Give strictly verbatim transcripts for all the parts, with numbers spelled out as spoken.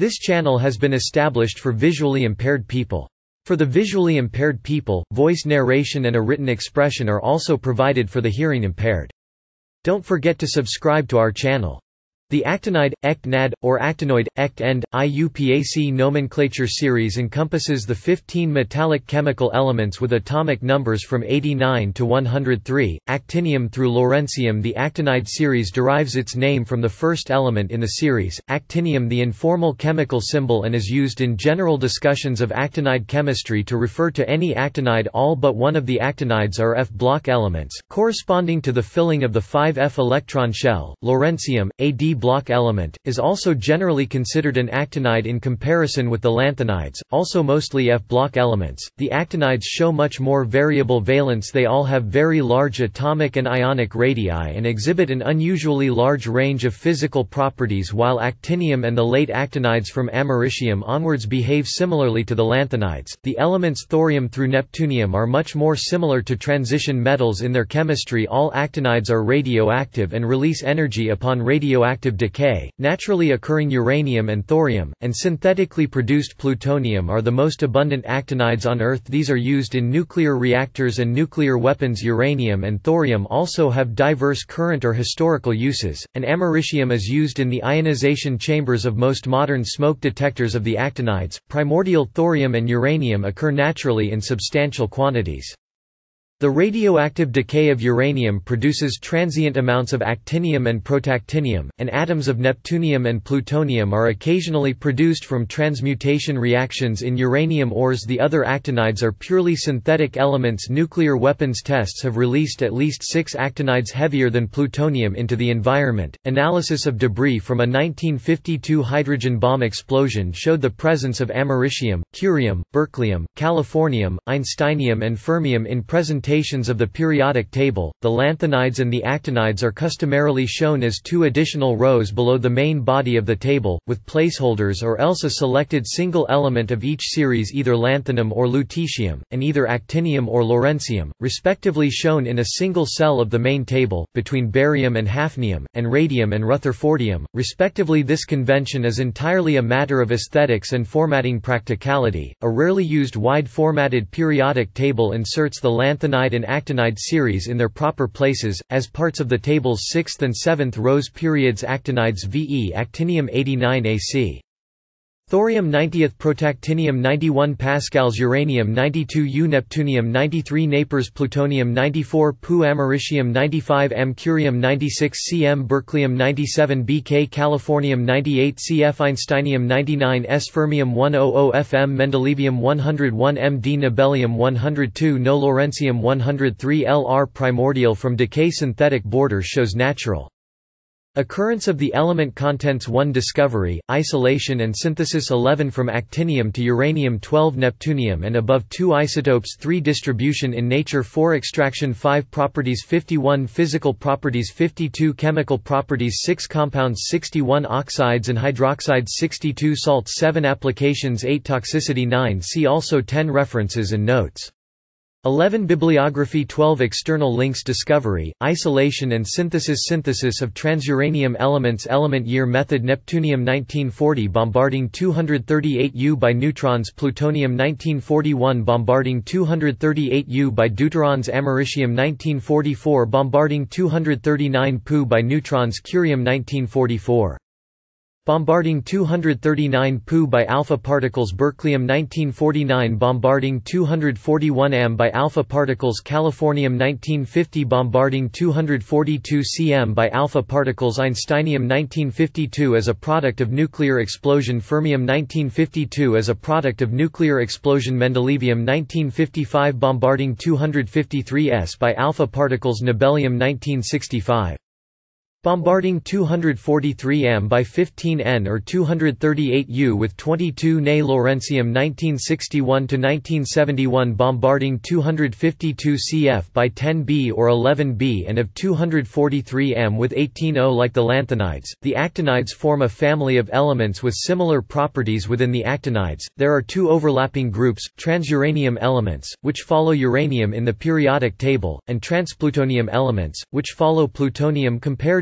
This channel has been established for visually impaired people. For the visually impaired people, voice narration and a written expression are also provided for the hearing impaired. Don't forget to subscribe to our channel. The actinide, E C T N A D, or actinoid, E C T N D, I U P A C nomenclature series encompasses the fifteen metallic chemical elements with atomic numbers from eighty-nine to one hundred three, actinium through lawrencium. The actinide series derives its name from the first element in the series, actinium, the informal chemical symbol, and is used in general discussions of actinide chemistry to refer to any actinide. All but one of the actinides are F block elements, corresponding to the filling of the five F electron shell. Lawrencium, a D block element, is also generally considered an actinide in comparison with the lanthanides, also mostly F block elements. The actinides show much more variable valence. They all have very large atomic and ionic radii and exhibit an unusually large range of physical properties, while actinium and the late actinides from americium onwards behave similarly to the lanthanides. The elements thorium through neptunium are much more similar to transition metals in their chemistry. All actinides are radioactive and release energy upon radioactive decay. Naturally occurring uranium and thorium, and synthetically produced plutonium are the most abundant actinides on Earth. These are used in nuclear reactors and nuclear weapons. Uranium and thorium also have diverse current or historical uses, and americium is used in the ionization chambers of most modern smoke detectors. Of the actinides, primordial thorium and uranium occur naturally in substantial quantities. The radioactive decay of uranium produces transient amounts of actinium and protactinium, and atoms of neptunium and plutonium are occasionally produced from transmutation reactions in uranium ores. The other actinides are purely synthetic elements. Nuclear weapons tests have released at least six actinides heavier than plutonium into the environment. Analysis of debris from a nineteen fifty-two hydrogen bomb explosion showed the presence of americium, curium, berkelium, californium, einsteinium, and fermium in presentation of the periodic table. The lanthanides and the actinides are customarily shown as two additional rows below the main body of the table, with placeholders or else a selected single element of each series, either lanthanum or lutetium, and either actinium or lawrencium, respectively, shown in a single cell of the main table, between barium and hafnium, and radium and rutherfordium, respectively. This convention is entirely a matter of aesthetics and formatting practicality. A rarely used wide-formatted periodic table inserts the lanthanide and actinide series in their proper places, as parts of the table's sixth and seventh rows. Periods: actinides V E actinium eighty-nine A C. Thorium ninetieth, protactinium ninety-one pascals, uranium ninety-two U, neptunium ninety-three napers, plutonium ninety-four Pu, americium ninety-five M, curium ninety-six cm, berkelium ninety-seven B K, californium ninety-eight C F, einsteinium ninety-nine S, fermium one hundred F M, mendelevium one hundred one M D, nobelium one hundred two No, lawrencium one hundred three L R. Primordial from decay. Synthetic border shows natural occurrence of the element contents. one Discovery, isolation and synthesis. eleven From actinium to uranium. twelve Neptunium and above. two Isotopes. three Distribution in nature. four Extraction. five Properties. fifty-one Physical properties. fifty-two Chemical properties. six Compounds. sixty-one Oxides and hydroxides. sixty-two Salts. seven Applications. eight Toxicity. nine See also. ten References and notes. eleven Bibliography. twelve External links. Discovery, isolation and synthesis. Synthesis of transuranium elements. Element year. Method. Neptunium nineteen forty, bombarding two hundred thirty-eight U by neutrons. Plutonium nineteen forty-one, bombarding two hundred thirty-eight U by deuterons. Americium nineteen forty-four, bombarding two hundred thirty-nine Pu by neutrons. Curium nineteen forty-four, bombarding two hundred thirty-nine Pu by alpha particles. Berkelium nineteen forty-nine, bombarding two hundred forty-one M by alpha particles. Californium nineteen fifty, bombarding two hundred forty-two cm by alpha particles. Einsteinium nineteen fifty-two as a product of nuclear explosion. Fermium nineteen fifty-two as a product of nuclear explosion. Mendelevium nineteen fifty-five, bombarding two hundred fifty-three S by alpha particles. Nobelium nineteen sixty-five, bombarding two hundred forty-three M by fifteen N or two hundred thirty-eight U with twenty-two N A. Lawrencium nineteen sixty-one to nineteen seventy-one, bombarding two hundred fifty-two C F by ten B or eleven B and of two hundred forty-three M with eighteen O. Like the lanthanides, the actinides form a family of elements with similar properties. Within the actinides, there are two overlapping groups, transuranium elements, which follow uranium in the periodic table, and transplutonium elements, which follow plutonium. Compared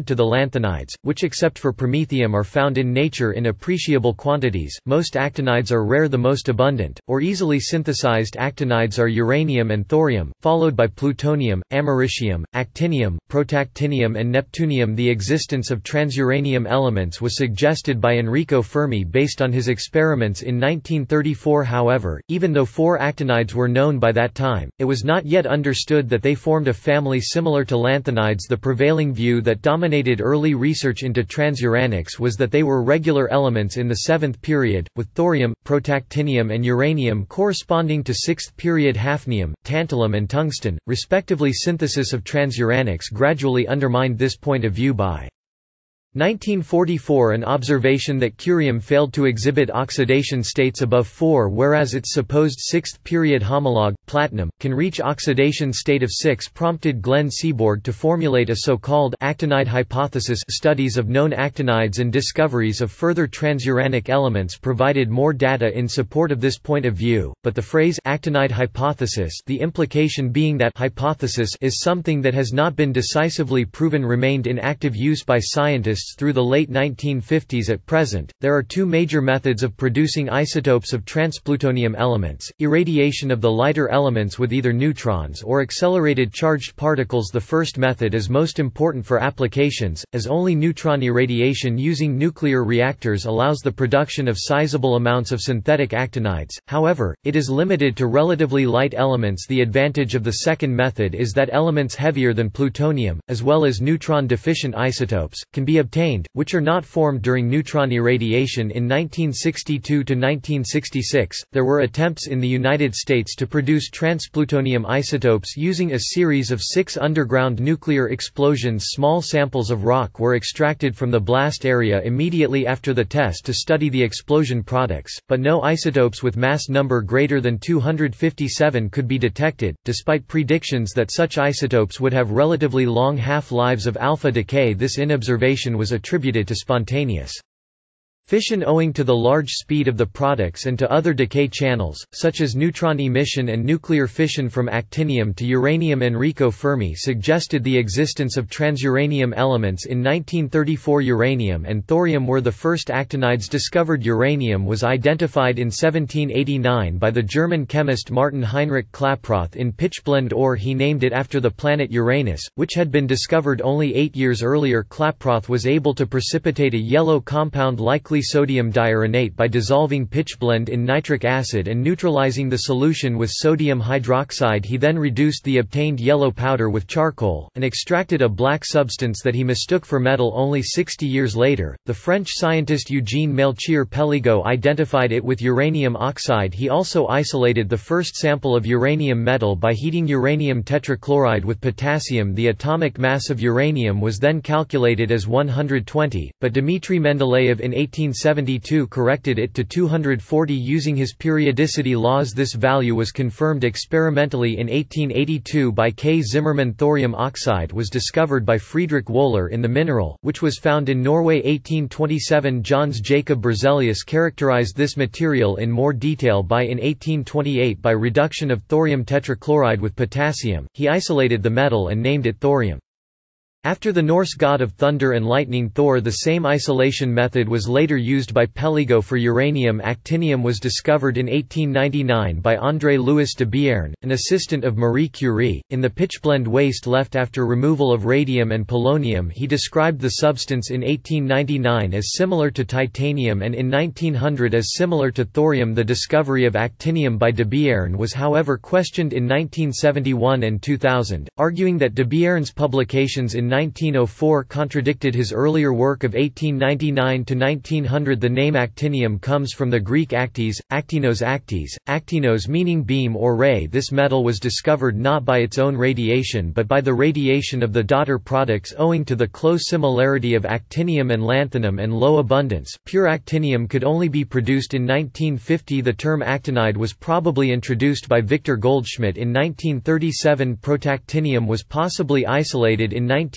to the lanthanides, which except for promethium are found in nature in appreciable quantities. Most actinides are rare. The most abundant, or easily synthesized actinides are uranium and thorium, followed by plutonium, americium, actinium, protactinium and neptunium. The existence of transuranium elements was suggested by Enrico Fermi based on his experiments in nineteen thirty-four. However, even though four actinides were known by that time, it was not yet understood that they formed a family similar to lanthanides. The prevailing view that dominated early research into transuranics was that they were regular elements in the seventh period, with thorium, protactinium and uranium corresponding to sixth period hafnium, tantalum and tungsten, respectively. Synthesis of transuranics gradually undermined this point of view by nineteen forty-four, an observation that curium failed to exhibit oxidation states above four, whereas its supposed sixth period homologue, platinum, can reach oxidation state of six, prompted Glenn Seaborg to formulate a so-called actinide hypothesis. Studies of known actinides and discoveries of further transuranic elements provided more data in support of this point of view, but the phrase actinide hypothesis, the implication being that hypothesis is something that has not been decisively proven, remained in active use by scientists through the late nineteen fifties. At present, there are two major methods of producing isotopes of transplutonium elements: irradiation of the lighter elements with either neutrons or accelerated charged particles. The first method is most important for applications, as only neutron irradiation using nuclear reactors allows the production of sizable amounts of synthetic actinides. However, it is limited to relatively light elements. The advantage of the second method is that elements heavier than plutonium, as well as neutron-deficient isotopes, can be obtained obtained, which are not formed during neutron irradiation. In nineteen sixty-two to nineteen sixty-six, there were attempts in the United States to produce transplutonium isotopes using a series of six underground nuclear explosions. Small samples of rock were extracted from the blast area immediately after the test to study the explosion products, but no isotopes with mass number greater than two hundred fifty-seven could be detected, despite predictions that such isotopes would have relatively long half-lives of alpha decay. This inobservation was attributed to spontaneous fission owing to the large speed of the products and to other decay channels, such as neutron emission and nuclear fission from actinium to uranium. Enrico Fermi suggested the existence of transuranium elements in nineteen thirty-four. Uranium and thorium were the first actinides discovered. Uranium was identified in seventeen eighty-nine by the German chemist Martin Heinrich Klaproth in pitchblende ore. He named it after the planet Uranus, which had been discovered only eight years earlier. Klaproth was able to precipitate a yellow compound, likely sodium diuranate, by dissolving pitchblende in nitric acid and neutralizing the solution with sodium hydroxide. He then reduced the obtained yellow powder with charcoal, and extracted a black substance that he mistook for metal. Only sixty years later, the French scientist Eugene Melchior Pelligot identified it with uranium oxide. He also isolated the first sample of uranium metal by heating uranium tetrachloride with potassium. The atomic mass of uranium was then calculated as one hundred twenty, but Dmitry Mendeleev in eighteen seventy-two corrected it to two hundred forty using his periodicity laws. This value was confirmed experimentally in eighteen eighty-two by K. Zimmermann. Thorium oxide was discovered by Friedrich Wöhler in the mineral, which was found in Norway. eighteen twenty-seven. Jöns Jacob Berzelius characterized this material in more detail by in eighteen twenty-eight by reduction of thorium tetrachloride with potassium. He isolated the metal and named it thorium. After the Norse god of thunder and lightning Thor, the same isolation method was later used by Pelligot for uranium. Actinium was discovered in eighteen ninety-nine by André Louis de Bierne, an assistant of Marie Curie, in the pitchblende waste left after removal of radium and polonium. He described the substance in eighteen ninety-nine as similar to titanium and in nineteen hundred as similar to thorium. The discovery of actinium by de Bierne was however questioned in nineteen seventy-one and two thousand, arguing that de Bierne's publications in nineteen oh four contradicted his earlier work of eighteen ninety-nine to nineteen hundred. The name actinium comes from the Greek actis, actinos actis, actinos meaning beam or ray. This metal was discovered not by its own radiation but by the radiation of the daughter products. Owing to the close similarity of actinium and lanthanum and low abundance, pure actinium could only be produced in nineteen fifty. The term actinide was probably introduced by Victor Goldschmidt in nineteen thirty-seven. Protactinium was possibly isolated in nineteen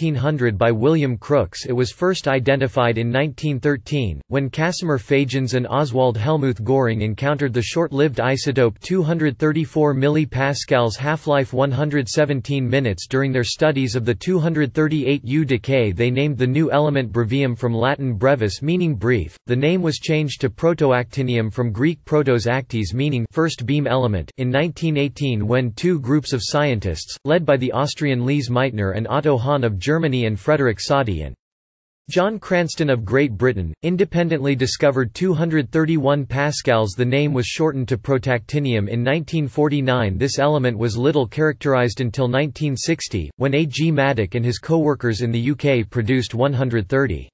nineteen hundred by William Crookes. It was first identified in nineteen thirteen, when Casimir Fajans and Oswald Helmuth Göring encountered the short-lived isotope two hundred thirty-four millipascals half-life one hundred seventeen minutes during their studies of the two hundred thirty-eight U decay. They named the new element brevium from Latin brevis meaning brief. The name was changed to protoactinium from Greek protos actis meaning first beam element in nineteen eighteen when two groups of scientists, led by the Austrian Lise Meitner and Otto Hahn of Germany and Frederick Soddy and John Cranston of Great Britain, independently discovered two hundred thirty-one pascals. The name was shortened to protactinium in nineteen forty-nine. This element was little characterized until nineteen sixty, when A. G. Maddock and his co-workers in the U K produced one hundred thirty.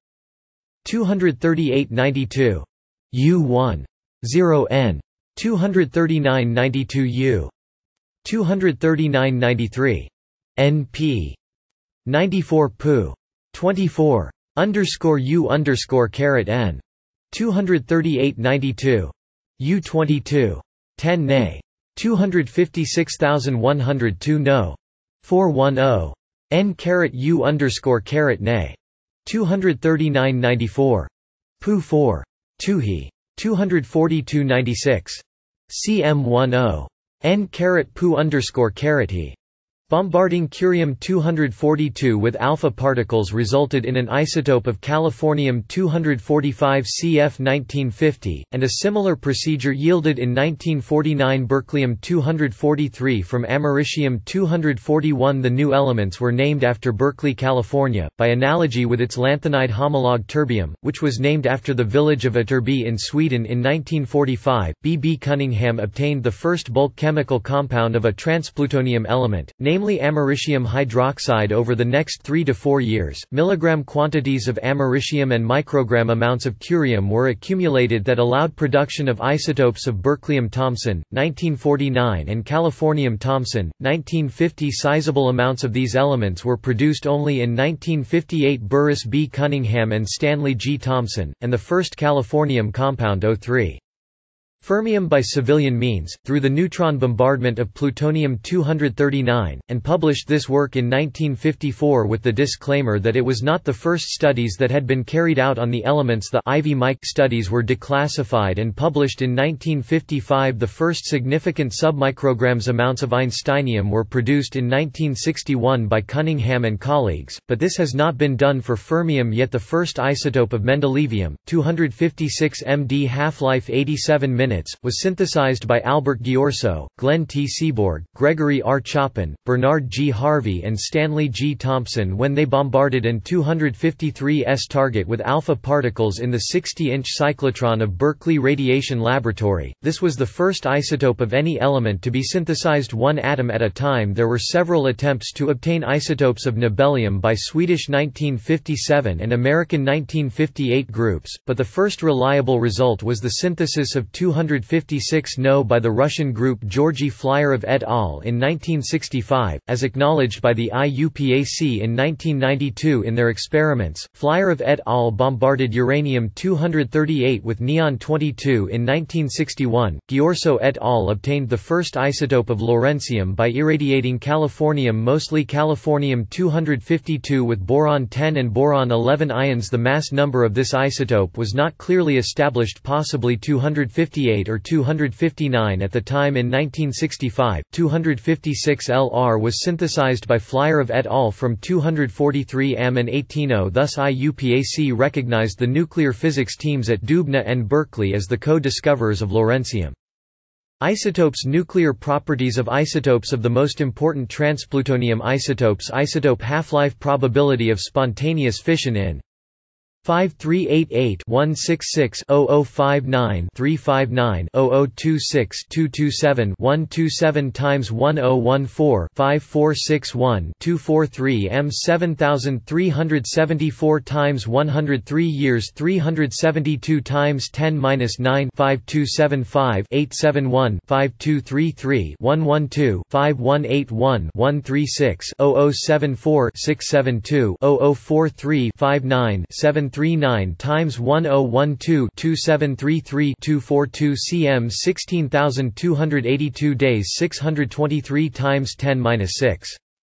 two hundred thirty-eight ninety-two U one zero N two hundred thirty-nine ninety-two U two hundred thirty-nine ninety-three N P ninety-four P U twenty-four underscore U underscore caret N two hundred thirty-eight ninety-two U twenty-two ten N A two hundred fifty-six one hundred two No four ten N caret U underscore caret N A two hundred thirty-nine ninety-four P U four two He two hundred forty-two ninety-six C M ten N caret P U underscore caret He. Bombarding curium two hundred forty-two with alpha particles resulted in an isotope of californium two hundred forty-five C F nineteen fifty, and a similar procedure yielded in nineteen forty-nine berkelium two hundred forty-three from americium two hundred forty-one. The new elements were named after Berkeley, California, by analogy with its lanthanide homologue terbium, which was named after the village of Ytterby in Sweden in nineteen forty-five. B. B. Cunningham obtained the first bulk chemical compound of a transplutonium element, namely americium hydroxide. Over the next three to four years, milligram quantities of americium and microgram amounts of curium were accumulated that allowed production of isotopes of berkelium-Thomson, nineteen forty-nine and californium-Thomson, nineteen fifty. Sizable amounts of these elements were produced only in nineteen fifty-eight. Burris B. Cunningham and Stanley G. Thomson, and the first californium compound O three. Fermium by civilian means, through the neutron bombardment of plutonium two hundred thirty-nine, and published this work in nineteen fifty-four with the disclaimer that it was not the first studies that had been carried out on the elements. The Ivy Mike studies were declassified and published in nineteen fifty-five. The first significant submicrograms amounts of Einsteinium were produced in nineteen sixty-one by Cunningham and colleagues, but this has not been done for fermium yet. The first isotope of mendelevium, two hundred fifty-six M D half-life eighty-seven minutes, was synthesized by Albert Ghiorso, Glenn T. Seaborg, Gregory R. Chopin, Bernard G. Harvey and Stanley G. Thompson when they bombarded an two hundred fifty-three S target with alpha particles in the sixty inch cyclotron of Berkeley Radiation Laboratory. This was the first isotope of any element to be synthesized one atom at a time. There were several attempts to obtain isotopes of nobelium by Swedish nineteen fifty-seven and American nineteen fifty-eight groups, but the first reliable result was the synthesis of two hundred fifty-six N O by the Russian group Georgy Flyorov et al. In nineteen sixty-five, as acknowledged by the I U P A C in nineteen ninety-two in their experiments. Flyorov et al. Bombarded uranium two hundred thirty-eight with neon twenty-two in nineteen sixty-one. Ghiorso et al. Obtained the first isotope of lawrencium by irradiating californium, mostly californium two hundred fifty-two, with boron ten and boron eleven ions. The mass number of this isotope was not clearly established, possibly two hundred fifty-eight or two hundred fifty-nine at the time. In nineteen sixty-five, two hundred fifty-six L R was synthesized by Flyorov et al. From two hundred forty-three M and eighteen O. Thus I U P A C recognized the nuclear physics teams at Dubna and Berkeley as the co-discoverers of lawrencium. Isotopes. Nuclear properties of isotopes. Of the most important transplutonium isotopes, isotope half-life, probability of spontaneous fission in five three eight eight one six six zero zero five nine three five nine zero zero two six two two seven one two seven times one zero one four five four six one two four three M seven thousand three hundred seventy-four times one hundred three years three hundred seventy-two times ten minus nine five two seven five eight seven one five two three three one one two five one eight one one three six zero zero seven four six seven two zero zero four three five nine seven three nine times one zero one two two seven three three two four two cm sixteen thousand two hundred eighty-two days six hundred twenty-three times ten minus six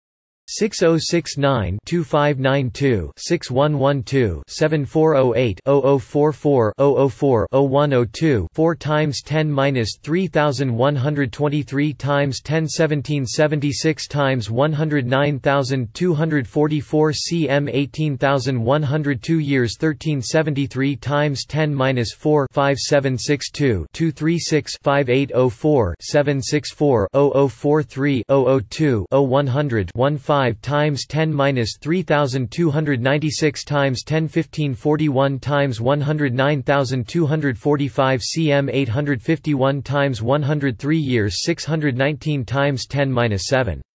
six zero six nine, two five nine two, six one one two, seven four zero eight, zero zero four four, zero zero four, zero one zero two, four times ten minus three thousand one hundred twenty-three times ten seventeen seventy-six times one hundred nine thousand two hundred forty-four cm eighteen thousand one hundred two years thirteen seventy-three times ten minus four, five seven six two, two three six, five eight zero four, seven six four, zero zero four three, zero zero two, zero one hundred, one five times ten minus three thousand two hundred ninety-six times ten fifteen forty-one times one hundred nine thousand two hundred forty-five cm eight hundred fifty-one times one hundred three years six hundred nineteen times ten minus seven.